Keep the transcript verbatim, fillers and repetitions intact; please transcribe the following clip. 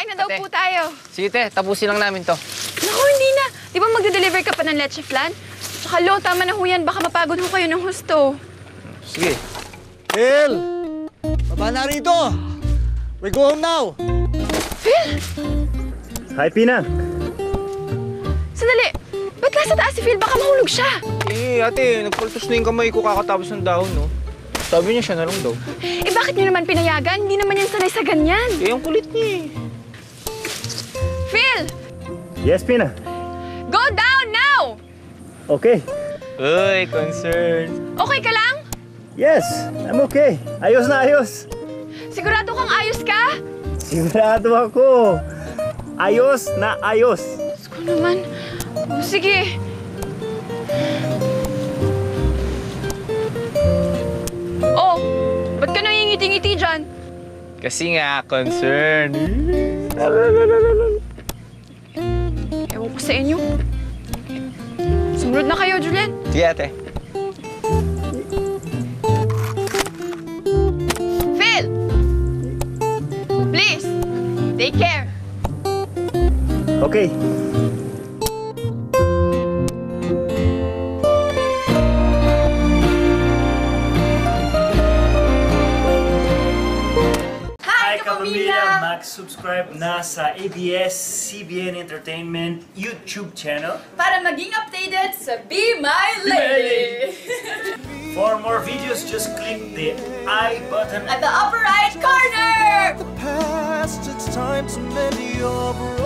Kain na daw Ate. po tayo. Sige, te. Tapusin lang namin to. Naku, hindi na. Di ba magde-deliver ka pa ng leche flan? Tsaka lo, tama na ho yan. Baka mapagod ho kayo ng husto. Sige. Phil! Baba na rito! We go home now! Phil! Hi, Pina. Sandali. Ba't nasa taas si Phil? Baka mahulog siya. Eh, ate, nagpultos na yung kamay ko kakatapos ng dahon, no? Sabi niya siya na lang daw. Eh, bakit niyo naman pinayagan? Hindi naman yan sanay sa ganyan. Eh, ang kulit niya eh. Phil! Yes, Pina. Go down now! Okay. Uy, concern. Okay ka lang? Yes, I'm okay. Ayos na ayos. Sigurado kang ayos ka? Sigurado ako. Ayos na ayos. Diyos ko naman. Oh, sige. Oh, ba't ka nangingiti-ngiti dyan? Kasi nga, concern. Ewan ko sa inyo. Sumunod na kayo, Julian. Sige, ate. Phil! Please, take care. Okay. Hi, Kapamilya! Mag-subscribe na sa A B S C B N Entertainment YouTube channel. Para maging updated sa Be My Lady. For more videos, just click the I button. At the upper right corner! Past, it's time to mend your